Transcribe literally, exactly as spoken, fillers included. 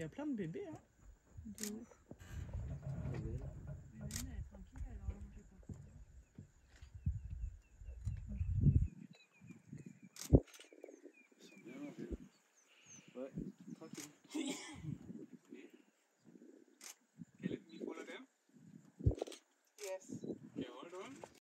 y a plein de bébés, hein. De ouf.